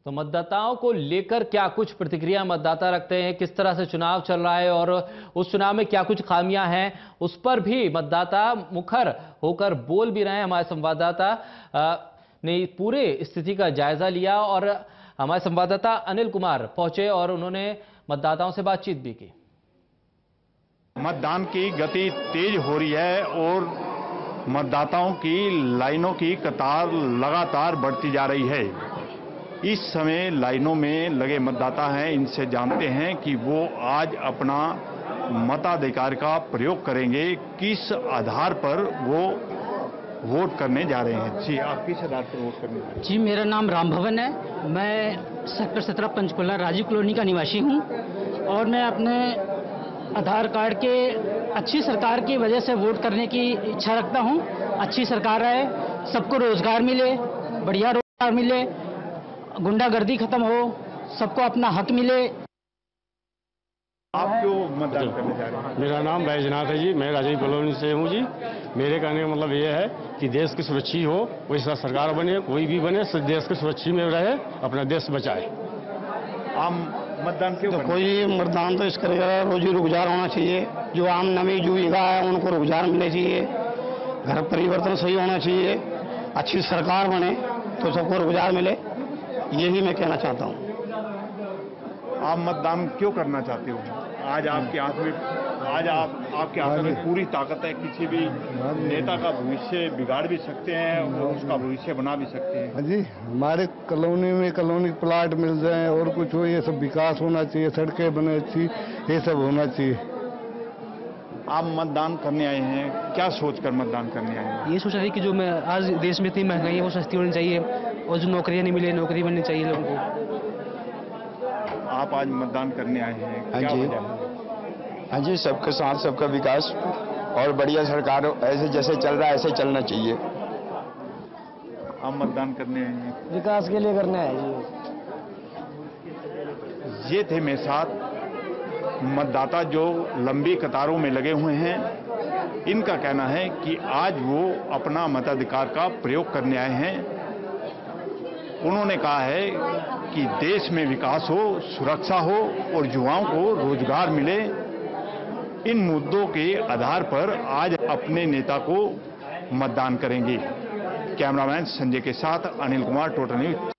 तो मतदाताओं को लेकर क्या कुछ प्रतिक्रिया मतदाता रखते हैं, किस तरह से चुनाव चल रहा है और उस चुनाव में क्या कुछ खामियां हैं, उस पर भी मतदाता मुखर होकर बोल भी रहे हैं। हमारे संवाददाता ने पूरे स्थिति का जायजा लिया और हमारे संवाददाता अनिल कुमार पहुंचे और उन्होंने मतदाताओं से बातचीत भी की। मतदान की गति तेज हो रही है और मतदाताओं की लाइनों की कतार लगातार बढ़ती जा रही है। इस समय लाइनों में लगे मतदाता हैं, इनसे जानते हैं कि वो आज अपना मताधिकार का प्रयोग करेंगे, किस आधार पर वो वोट करने जा रहे हैं। जी, आप किस आधार पर वोट करने जा रहे हैं? जी, मेरा नाम राम भवन है। मैं सेक्टर 17 पंचकुला राजीव कॉलोनी का निवासी हूं और मैं अपने आधार कार्ड के अच्छी सरकार की वजह से वोट करने की इच्छा रखता हूं। अच्छी सरकार आए, सबको रोजगार मिले, बढ़िया रोजगार मिले, गुंडागर्दी खत्म हो, सबको अपना हक मिले। आप क्यों मतदान करने जा रहे हैं? मेरा नाम बैजनाथ है जी, मैं राजीव कॉलोनी से हूँ जी। मेरे कहने का मतलब ये है कि देश की सुरक्षित हो, वैसा सरकार बने, कोई भी बने, देश की सुरक्षित में रहे, अपना देश बचाए। आम मतदान क्यों तो कोई मतदान तो इस करेगा, रोजी रोजगार होना चाहिए। जो आम नवी युवा है उनको रोजगार मिलना चाहिए, घर परिवर्तन सही होना चाहिए, अच्छी सरकार बने तो सबको रोजगार मिले, यही मैं कहना चाहता हूँ। आप मतदान क्यों करना चाहते हो? आज आपके हाथ में आपके हाथ में पूरी ताकत है, किसी भी नेता का भविष्य बिगाड़ भी सकते हैं और उसका भविष्य बना भी सकते हैं। जी, हमारे कॉलोनी में कॉलोनी प्लाट मिल जाए और कुछ हो, ये सब विकास होना चाहिए, सड़कें बने अच्छी, ये सब होना चाहिए। आप मतदान करने आए हैं, क्या सोचकर मतदान करने आए हैं? ये सोच रही कि जो मैं आज देश में इतनी महंगाई है वो सस्ती होनी चाहिए और जो नौकरियां नहीं मिले, नौकरी बननी चाहिए लोगों को। आप आज मतदान करने आए हैं, क्या वजह है? हाँ जी, सबके साथ सबका विकास और बढ़िया सरकार ऐसे जैसे चल रहा है ऐसे चलना चाहिए। आप मतदान करने आए हैं, विकास के लिए करना है जी। ये थे मेरे साथ मतदाता जो लंबी कतारों में लगे हुए हैं। इनका कहना है कि आज वो अपना मताधिकार का प्रयोग करने आए हैं। उन्होंने कहा है कि देश में विकास हो, सुरक्षा हो और युवाओं को रोजगार मिले। इन मुद्दों के आधार पर आज अपने नेता को मतदान करेंगे। कैमरामैन संजय के साथ अनिल कुमार, टोटल न्यूज।